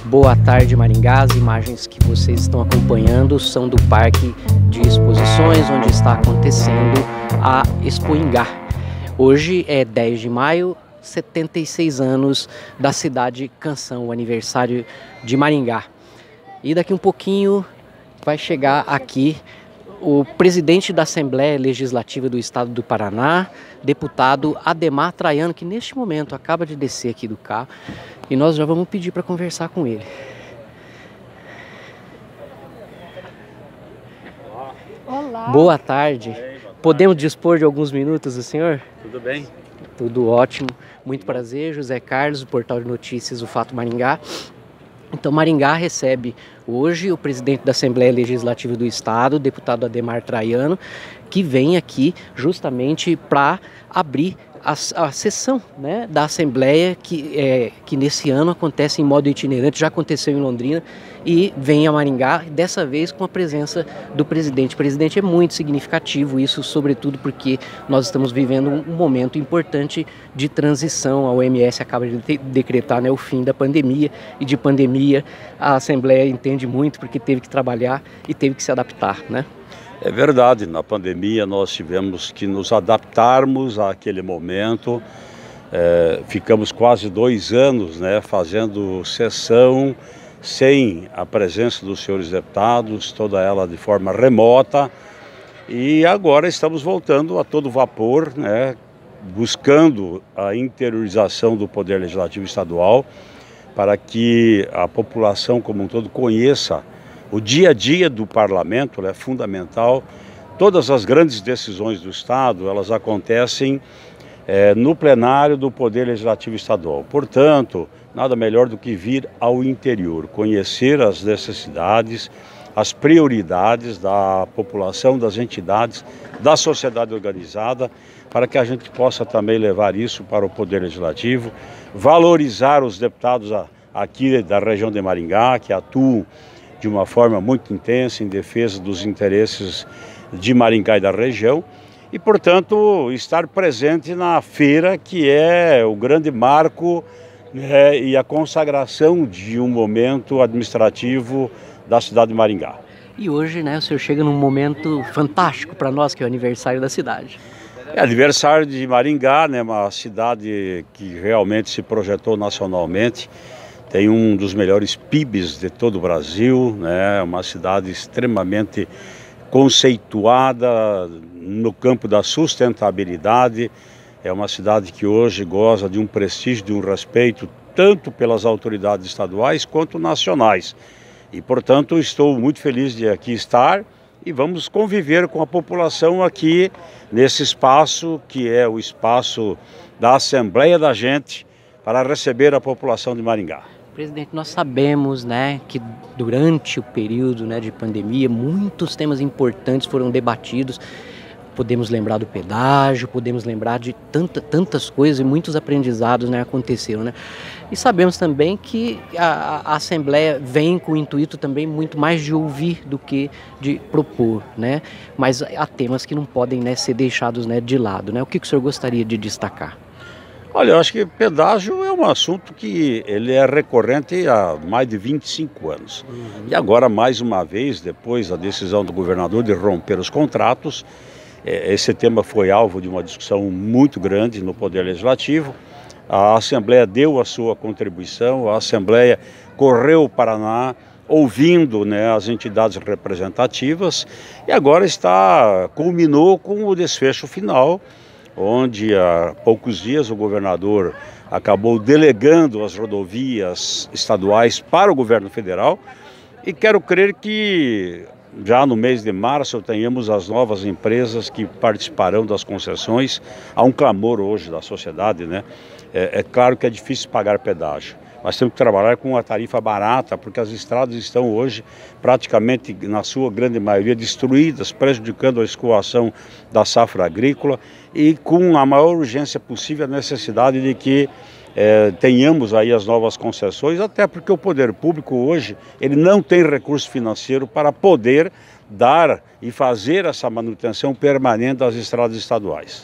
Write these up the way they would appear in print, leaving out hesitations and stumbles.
Boa tarde, Maringá. As imagens que vocês estão acompanhando são do Parque de Exposições, onde está acontecendo a Expo Ingá. Hoje é 10 de maio, 76 anos da cidade Canção, o aniversário de Maringá. E daqui um pouquinho vai chegar aqui o presidente da Assembleia Legislativa do Estado do Paraná, deputado Ademar Traiano, que neste momento acaba de descer aqui do carro e nós já vamos pedir para conversar com ele. Olá. Boa tarde. Podemos dispor de alguns minutos do senhor? Tudo bem? Tudo ótimo. Muito prazer, José Carlos, do Portal de Notícias, o Fato Maringá. Então, Maringá recebe hoje o presidente da Assembleia Legislativa do Estado, o deputado Ademar Traiano, que vem aqui justamente para abrir a sessão, né, da Assembleia, que nesse ano acontece em modo itinerante, já aconteceu em Londrina e vem a Maringá, dessa vez com a presença do presidente. O presidente é muito significativo, isso sobretudo porque nós estamos vivendo um momento importante de transição. A OMS acaba de decretar, né, o fim da pandemia, e de pandemia a Assembleia entende muito porque teve que trabalhar e teve que se adaptar, né? É verdade, na pandemia nós tivemos que nos adaptarmos àquele momento, ficamos quase 2 anos, né, fazendo sessão sem a presença dos senhores deputados, toda ela de forma remota, e agora estamos voltando a todo vapor, né, buscando a interiorização do Poder Legislativo Estadual para que a população como um todo conheça o dia a dia do parlamento. É fundamental. Todas as grandes decisões do Estado, elas acontecem no plenário do Poder Legislativo Estadual. Portanto, nada melhor do que vir ao interior, conhecer as necessidades, as prioridades da população, das entidades, da sociedade organizada, para que a gente possa também levar isso para o Poder Legislativo, valorizar os deputados aqui da região de Maringá, que atuam de uma forma muito intensa em defesa dos interesses de Maringá e da região, e, portanto, estar presente na feira, que é o grande marco, né, e a consagração de um momento administrativo da cidade de Maringá. E hoje, né, o senhor chega num momento fantástico para nós, que é o aniversário da cidade. É aniversário de Maringá, né, uma cidade que realmente se projetou nacionalmente. Tem um dos melhores PIBs de todo o Brasil, né? Uma cidade extremamente conceituada no campo da sustentabilidade. É uma cidade que hoje goza de um prestígio, de um respeito, tanto pelas autoridades estaduais quanto nacionais. E, portanto, estou muito feliz de aqui estar e vamos conviver com a população aqui nesse espaço, que é o espaço da Assembleia da Gente, para receber a população de Maringá. Presidente, nós sabemos, né, que durante o período, né, de pandemia, muitos temas importantes foram debatidos. Podemos lembrar do pedágio, podemos lembrar de tantas coisas e muitos aprendizados, né, aconteceram, né? E sabemos também que a Assembleia vem com o intuito também muito mais de ouvir do que de propor, né? Mas há temas que não podem, né, ser deixados, né, de lado, né? O que o senhor gostaria de destacar? Olha, eu acho que pedágio é um assunto que ele é recorrente há mais de 25 anos. E agora, mais uma vez, depois da decisão do governador de romper os contratos, esse tema foi alvo de uma discussão muito grande no Poder Legislativo. A Assembleia deu a sua contribuição, a Assembleia correu o Paraná, ouvindo, né, as entidades representativas, e agora culminou com o desfecho final, onde há poucos dias o governador acabou delegando as rodovias estaduais para o governo federal, e quero crer que já no mês de março tenhamos as novas empresas que participarão das concessões. Há um clamor hoje da sociedade, né? É claro que é difícil pagar pedágio, mas temos que trabalhar com uma tarifa barata, porque as estradas estão hoje praticamente, na sua grande maioria, destruídas, prejudicando a escoação da safra agrícola, e com a maior urgência possível a necessidade de que tenhamos aí as novas concessões, até porque o poder público hoje ele não tem recurso financeiro para poder dar e fazer essa manutenção permanente das estradas estaduais.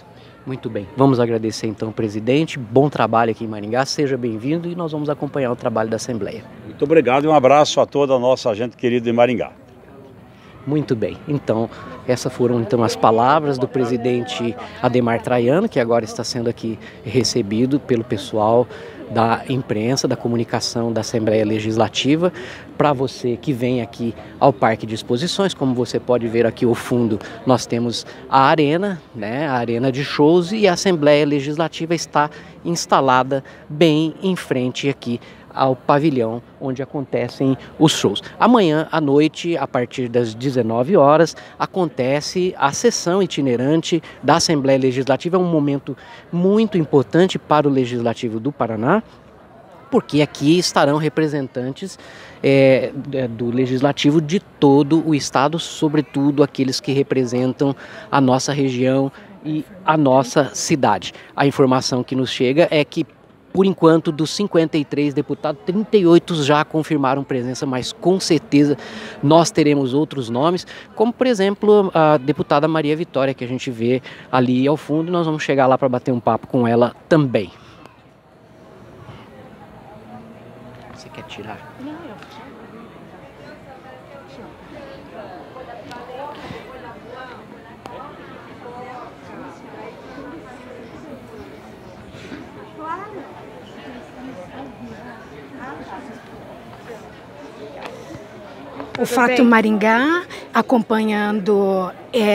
Muito bem, vamos agradecer então, presidente, bom trabalho aqui em Maringá, seja bem-vindo e nós vamos acompanhar o trabalho da Assembleia. Muito obrigado e um abraço a toda a nossa gente querida de Maringá. Muito bem, então essas foram então as palavras do presidente Ademar Traiano, que agora está sendo aqui recebido pelo pessoal da imprensa, da comunicação da Assembleia Legislativa. Para você que vem aqui ao Parque de Exposições, como você pode ver aqui ao fundo, nós temos a arena, né, a arena de shows, e a Assembleia Legislativa está instalada bem em frente aqui ao pavilhão onde acontecem os shows. Amanhã à noite, a partir das 19 horas, acontece a sessão itinerante da Assembleia Legislativa. É um momento muito importante para o Legislativo do Paraná, porque aqui estarão representantes do Legislativo de todo o estado, sobretudo aqueles que representam a nossa região e a nossa cidade. A informação que nos chega é que, por enquanto, dos 53 deputados, 38 já confirmaram presença, mas com certeza nós teremos outros nomes, como, por exemplo, a deputada Maria Vitória, que a gente vê ali ao fundo. Nós vamos chegar lá para bater um papo com ela também. Você quer tirar? Não, eu. O Fato Maringá, acompanhando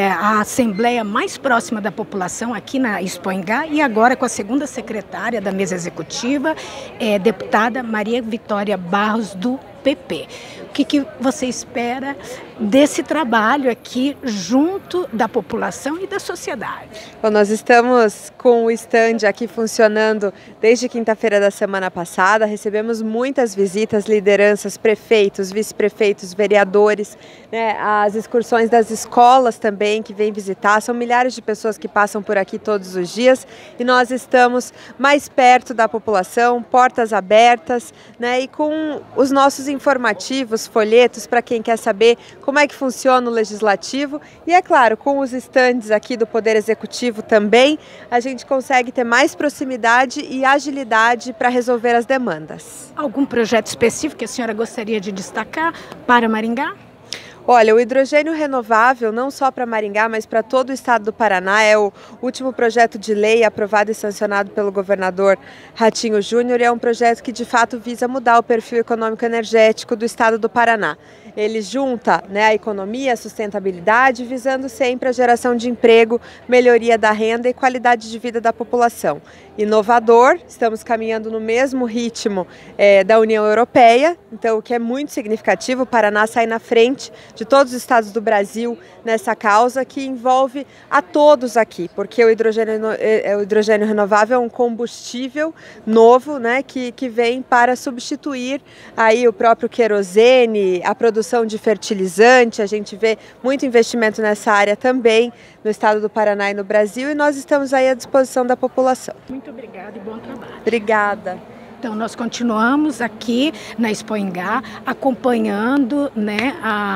a Assembleia mais próxima da população aqui na Expoingá, e agora com a segunda secretária da mesa executiva, deputada Maria Vitória Barros, do PP. O que você espera desse trabalho aqui junto da população e da sociedade? Bom, nós estamos com o stand aqui funcionando desde quinta-feira da semana passada. Recebemos muitas visitas, lideranças, prefeitos, vice-prefeitos, vereadores, né? As excursões das escolas também que vêm visitar. São milhares de pessoas que passam por aqui todos os dias e nós estamos mais perto da população, portas abertas, né? E com os nossos informativos, folhetos, para quem quer saber como é que funciona o Legislativo, e é claro, com os estandes aqui do Poder Executivo também, a gente consegue ter mais proximidade e agilidade para resolver as demandas. Algum projeto específico que a senhora gostaria de destacar para Maringá? Olha, o hidrogênio renovável, não só para Maringá, mas para todo o estado do Paraná, é o último projeto de lei aprovado e sancionado pelo governador Ratinho Júnior, e é um projeto que de fato visa mudar o perfil econômico energético do estado do Paraná. Ele junta, né, a economia, a sustentabilidade, visando sempre a geração de emprego, melhoria da renda e qualidade de vida da população. Inovador, estamos caminhando no mesmo ritmo da União Europeia, então o que é muito significativo, o Paraná sai na frente de todos os estados do Brasil nessa causa, que envolve a todos aqui, porque o hidrogênio renovável é um combustível novo, né, que vem para substituir aí o próprio querosene, a produção de fertilizante. A gente vê muito investimento nessa área também no estado do Paraná e no Brasil, e nós estamos aí à disposição da população. Muito obrigada e bom trabalho. Obrigada. Então, nós continuamos aqui na Expoingá acompanhando, né,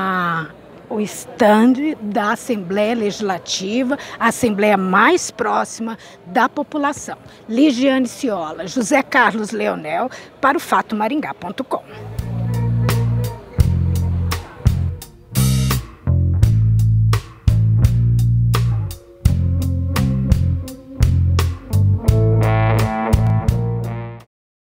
o stand da Assembleia Legislativa, a Assembleia mais próxima da população. Ligiane Ciola, José Carlos Leonel, para o fatomaringá.com.